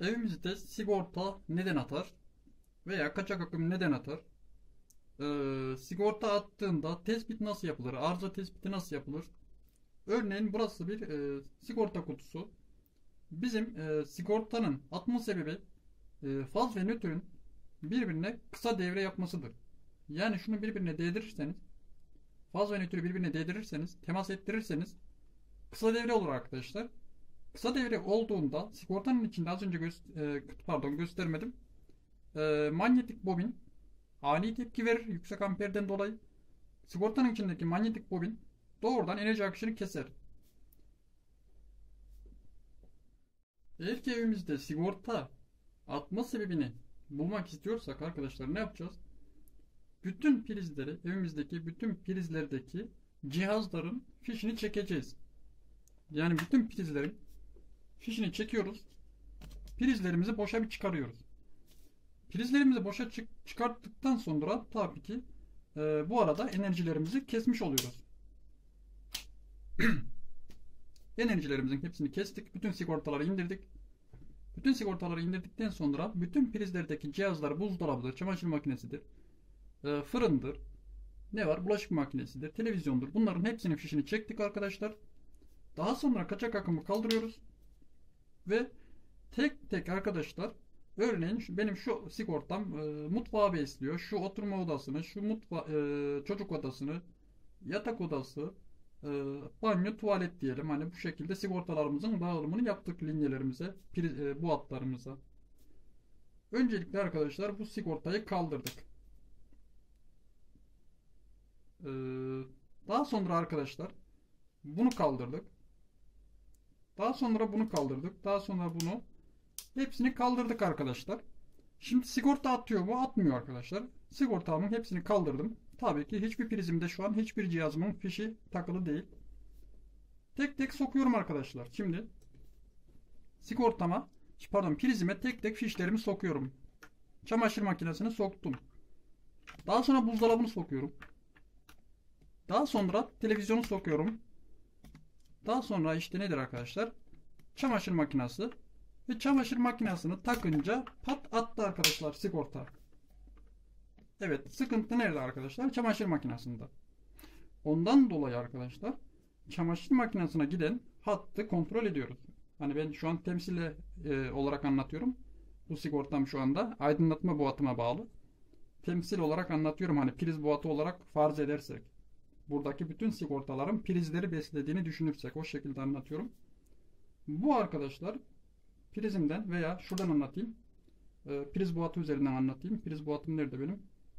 Evimizde sigorta neden atar veya kaçak akım neden atar? Sigorta attığında tespit nasıl yapılır? Arıza tespiti nasıl yapılır? Örneğin burası bir sigorta kutusu. Bizim sigortanın atma sebebi faz ve nötrün birbirine kısa devre yapmasıdır. Yani şunu birbirine değdirirseniz, faz ve nötrü birbirine değdirirseniz, temas ettirirseniz kısa devre olur arkadaşlar. Kısa devre olduğunda sigortanın içinde az önce göstermedim. Manyetik bobin ani tepki verir yüksek amperden dolayı. Sigortanın içindeki manyetik bobin doğrudan enerji akışını keser. Eğer ki evimizde sigorta atma sebebini bulmak istiyorsak arkadaşlar ne yapacağız? Bütün prizleri, evimizdeki bütün prizlerdeki cihazların fişini çekeceğiz. Yani bütün prizlerin fişini çekiyoruz. Prizlerimizi boşa bir çıkarıyoruz. Prizlerimizi boşa çıkarttıktan sonra tabii ki bu arada enerjilerimizi kesmiş oluyoruz. Enerjilerimizin hepsini kestik. Bütün sigortaları indirdik. Bütün sigortaları indirdikten sonra bütün prizlerdeki cihazlar buzdolabıdır, çamaşır makinesidir, fırındır, ne var? Bulaşık makinesidir, televizyondur. Bunların hepsinin fişini çektik arkadaşlar. Daha sonra kaçak akımı kaldırıyoruz. Ve tek tek arkadaşlar örneğin benim şu sigortam mutfağı besliyor. Şu oturma odasını, şu çocuk odasını, yatak odası, e, banyo, tuvalet diyelim. Hani bu şekilde sigortalarımızın dağılımını yaptık linyelerimize, bu hatlarımıza. Öncelikle arkadaşlar bu sigortayı kaldırdık. E, Daha sonra arkadaşlar bunu kaldırdık. Daha sonra bunu kaldırdık. Daha sonra bunu hepsini kaldırdık arkadaşlar. Şimdi sigorta atıyor mu? Atmıyor arkadaşlar. Sigortamın hepsini kaldırdım. Tabii ki hiçbir prizimde şu an hiçbir cihazımın fişi takılı değil. Tek tek sokuyorum arkadaşlar. Şimdi sigortama pardon prizime tek tek fişlerimi sokuyorum. Çamaşır makinesini soktum. Daha sonra buzdolabını sokuyorum. Daha sonra televizyonu sokuyorum. Daha sonra işte nedir arkadaşlar? Çamaşır makinesi. Ve çamaşır makinesini takınca pat attı arkadaşlar sigorta. Evet, sıkıntı nerede arkadaşlar? Çamaşır makinesinde. Ondan dolayı arkadaşlar çamaşır makinesine giden hattı kontrol ediyoruz. Hani ben şu an temsili olarak anlatıyorum. Bu sigortam şu anda aydınlatma boğatıma bağlı. Temsil olarak anlatıyorum, hani priz boğatı olarak farz edersek. Buradaki bütün sigortaların prizleri beslediğini düşünürsek o şekilde anlatıyorum. Bu arkadaşlar prizimden veya şuradan anlatayım. Priz boğatı üzerinden anlatayım. Priz boğatım nerede benim?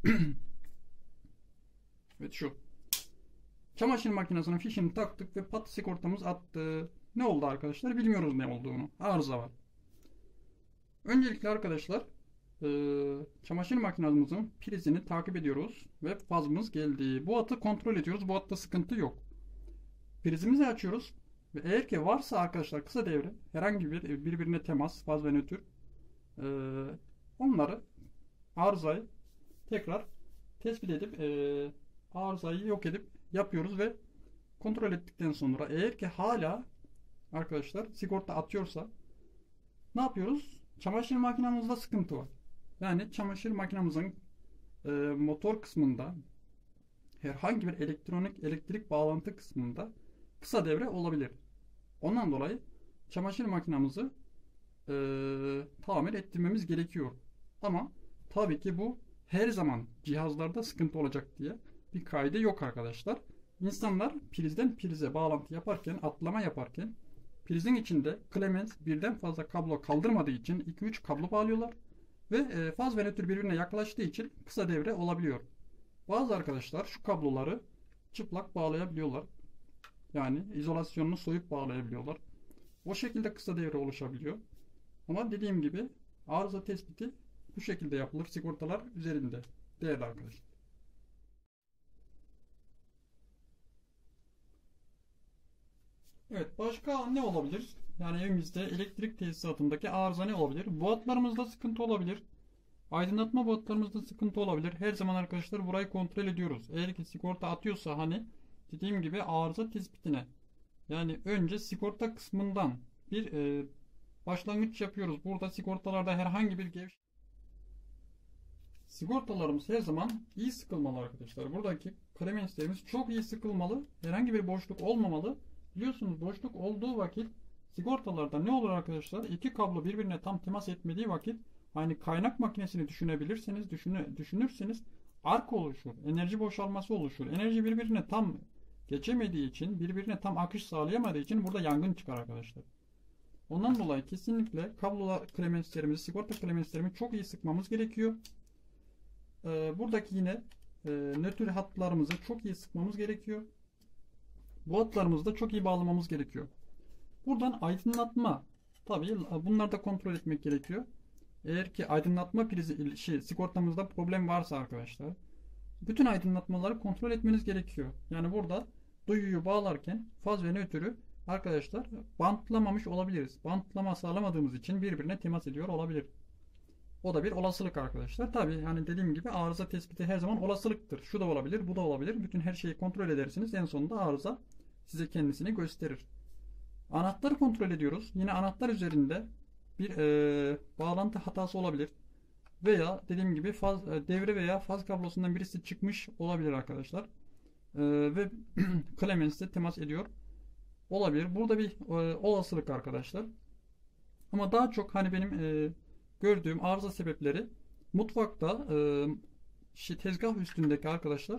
Evet şu. Çamaşır makinesinin fişini taktık ve pat sigortamız attı. Ne oldu arkadaşlar? Bilmiyoruz ne olduğunu. Arıza var. Öncelikle arkadaşlar çamaşır makinemizin prizini takip ediyoruz ve fazımız geldi. Bu hattı kontrol ediyoruz. Bu hatta sıkıntı yok. Prizimizi açıyoruz ve eğer ki varsa arkadaşlar kısa devre herhangi bir birbirine temas, faz ve nötr onları arızayı tekrar tespit edip arızayı yok edip yapıyoruz ve kontrol ettikten sonra eğer ki hala arkadaşlar sigorta atıyorsa ne yapıyoruz? Çamaşır makinemizde sıkıntı var. Yani çamaşır makinemizin motor kısmında herhangi bir elektrik bağlantı kısmında kısa devre olabilir. Ondan dolayı çamaşır makinemizi tamir ettirmemiz gerekiyor. Ama tabii ki bu her zaman cihazlarda sıkıntı olacak diye bir kaide yok arkadaşlar. İnsanlar prizden prize bağlantı yaparken, atlama yaparken prizin içinde Clemens birden fazla kablo kaldırmadığı için 2-3 kablo bağlıyorlar ve faz ve nötr birbirine yaklaştığı için kısa devre olabiliyor. Bazı arkadaşlar şu kabloları çıplak bağlayabiliyorlar. Yani izolasyonunu soyup bağlayabiliyorlar. O şekilde kısa devre oluşabiliyor. Ama dediğim gibi arıza tespiti bu şekilde yapılır sigortalar üzerinde değerli arkadaşlar. Evet, başka ne olabilir? Yani evimizde elektrik tesisatındaki arıza ne olabilir? Boğatlarımızda sıkıntı olabilir. Aydınlatma boğatlarımızda sıkıntı olabilir. Her zaman arkadaşlar burayı kontrol ediyoruz. Eğer ki sigorta atıyorsa hani dediğim gibi arıza tespitine yani önce sigorta kısmından bir başlangıç yapıyoruz. Burada sigortalarda herhangi bir sigortalarımız her zaman iyi sıkılmalı arkadaşlar. Buradaki klemenslerimiz çok iyi sıkılmalı. Herhangi bir boşluk olmamalı. Biliyorsunuz boşluk olduğu vakit sigortalarda ne olur arkadaşlar? İki kablo birbirine tam temas etmediği vakit hani kaynak makinesini düşünürseniz ark oluşur. Enerji boşalması oluşur. Enerji birbirine tam geçemediği için, birbirine tam akış sağlayamadığı için burada yangın çıkar arkadaşlar. Ondan dolayı kesinlikle kablolar klemenslerimizi, sigorta klemenslerimizi çok iyi sıkmamız gerekiyor. Buradaki yine nötr hatlarımızı çok iyi sıkmamız gerekiyor. Bu hatlarımızı da çok iyi bağlamamız gerekiyor. Buradan aydınlatma. Tabii bunları da kontrol etmek gerekiyor. Eğer ki aydınlatma prizi sigortamızda problem varsa arkadaşlar bütün aydınlatmaları kontrol etmeniz gerekiyor. Yani burada duyuyu bağlarken faz ve nötrü arkadaşlar bantlamamış olabiliriz. Bantlama sağlamadığımız için birbirine temas ediyor olabilir. O da bir olasılık arkadaşlar. Tabii hani dediğim gibi arıza tespiti her zaman olasılıktır. Şu da olabilir, bu da olabilir. Bütün her şeyi kontrol edersiniz. En sonunda arıza size kendisini gösterir. Anahtarı kontrol ediyoruz. Yine anahtar üzerinde bir bağlantı hatası olabilir. Veya dediğim gibi devre veya faz kablosundan birisi çıkmış olabilir arkadaşlar. Ve Clemens'e temas ediyor olabilir. Burada bir olasılık arkadaşlar. Ama daha çok hani benim gördüğüm arıza sebepleri mutfakta tezgah üstündeki arkadaşlar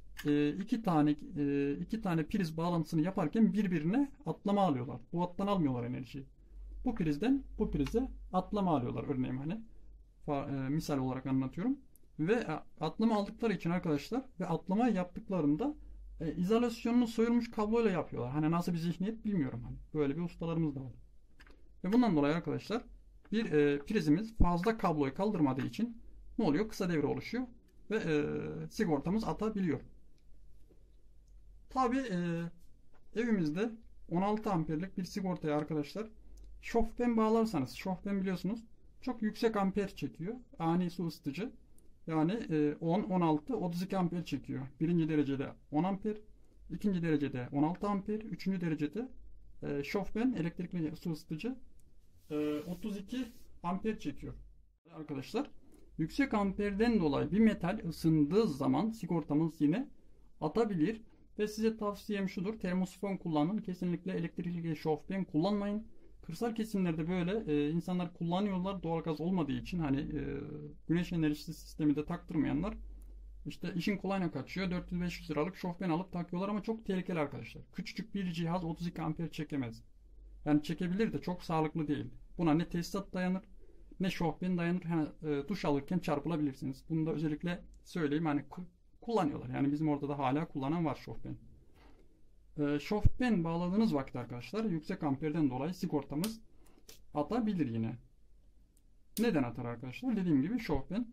iki tane priz bağlantısını yaparken birbirine atlama alıyorlar. Bu hattan almıyorlar enerjiyi. Bu prizden bu prize atlama alıyorlar örneğin hani misal olarak anlatıyorum. Ve atlama aldıkları için arkadaşlar ve atlama yaptıklarında izolasyonunu soyulmuş kabloyla yapıyorlar. Hani nasıl bir zihniyet bilmiyorum hani. Böyle bir ustalarımız da var. Ve bundan dolayı arkadaşlar bir prizimiz fazla kabloyu kaldırmadığı için ne oluyor? Kısa devre oluşuyor ve sigortamız atabiliyor. Tabi evimizde 16 amperlik bir sigortaya arkadaşlar şofben bağlarsanız, şofben biliyorsunuz çok yüksek amper çekiyor. Ani su ısıtıcı. Yani 10, 16, 32 amper çekiyor. Birinci derecede 10 amper, ikinci derecede 16 amper, üçüncü derecede şofben elektrikli su ısıtıcı 32 amper çekiyor. Arkadaşlar yüksek amperden dolayı bir metal ısındığı zaman sigortamız yine atabilir. Ve size tavsiyem şudur. Termosifon kullanın. Kesinlikle elektrikli şofben kullanmayın. Kırsal kesimlerde böyle insanlar kullanıyorlar. Doğalgaz olmadığı için hani güneş enerjisi sistemi de taktırmayanlar işte işin kolayına kaçıyor. 400-500 liralık şofben alıp takıyorlar ama çok tehlikeli arkadaşlar. Küçücük bir cihaz 32 amper çekemez. Yani çekebilir de çok sağlıklı değil. Buna ne tesisat dayanır ne şofben dayanır. Yani, duş alırken çarpılabilirsiniz. Bunu da özellikle söyleyeyim. Hani kullanıyorlar. Yani bizim orada da hala kullanan var şofben. Şofben bağladığınız vakit arkadaşlar yüksek amperden dolayı sigortamız atabilir yine. Neden atar arkadaşlar? Dediğim gibi şofben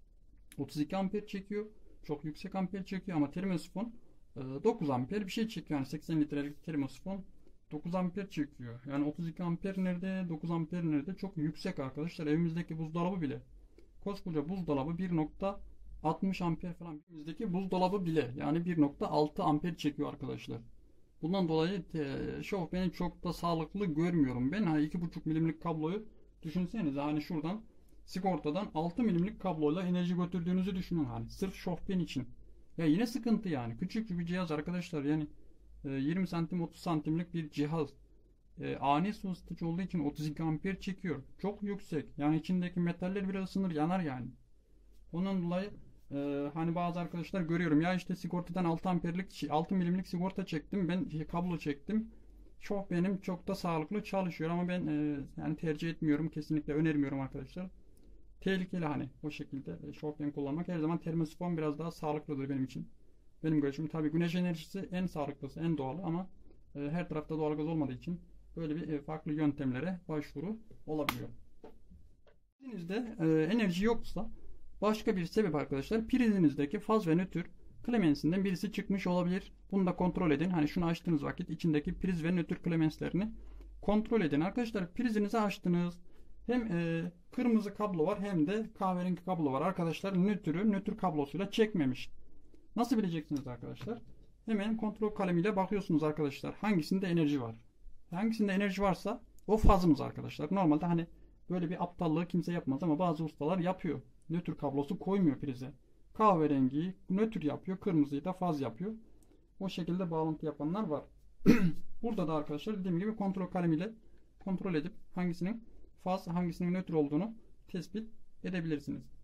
32 amper çekiyor. Çok yüksek amper çekiyor ama termosifon 9 amper bir şey çekiyor. Yani 80 litrelik termosifon 9 amper çekiyor. Yani 32 amper nerede? 9 amper nerede? Çok yüksek arkadaşlar. Evimizdeki buzdolabı bile. Koskoca buzdolabı 1.60 amper falan. Evimizdeki buzdolabı bile yani 1.6 amper çekiyor arkadaşlar. Bundan dolayı şofbeni çok da sağlıklı görmüyorum. Ben hani 2.5 milimlik kabloyu düşünsenize hani şuradan sigortadan 6 milimlik kabloyla enerji götürdüğünüzü düşünün hani sırf şofben için. Ya yine sıkıntı yani. Küçük bir cihaz arkadaşlar yani 20 santim 30 santimlik bir cihaz. Ani su ısıtıcı olduğu için 32 amper çekiyor. Çok yüksek. Yani içindeki metaller biraz ısınır yanar yani. Ondan dolayı hani bazı arkadaşlar görüyorum ya işte sigortadan 6 amperlik 6 milimlik sigorta çektim ben kablo çektim benim çok da sağlıklı çalışıyor ama ben yani tercih etmiyorum kesinlikle önermiyorum arkadaşlar tehlikeli hani o şekilde şofben kullanmak her zaman termosifon biraz daha sağlıklıdır benim için benim görüşüm tabi güneş enerjisi en sağlıklısı en doğalı ama her tarafta doğalgaz olmadığı için böyle bir farklı yöntemlere başvuru olabiliyor. Elinizde enerji yoksa başka bir sebep arkadaşlar prizinizdeki faz ve nötr klemensinden birisi çıkmış olabilir. Bunu da kontrol edin. Hani şunu açtığınız vakit içindeki priz ve nötr klemenslerini kontrol edin. Arkadaşlar prizinizi açtınız. Hem kırmızı kablo var hem de kahverengi kablo var. Arkadaşlar nötr kablosuyla çekmemiş. Nasıl bileceksiniz arkadaşlar? Hemen kontrol kalemiyle bakıyorsunuz arkadaşlar. Hangisinde enerji var? Hangisinde enerji varsa O fazımız arkadaşlar. Normalde hani böyle bir aptallığı kimse yapmaz ama bazı ustalar yapıyor. Nötr kablosu koymuyor prize. Kahverengiyi nötr yapıyor. Kırmızıyı da faz yapıyor. O şekilde bağlantı yapanlar var. Burada da arkadaşlar dediğim gibi kontrol kalemiyle kontrol edip hangisinin faz hangisinin nötr olduğunu tespit edebilirsiniz.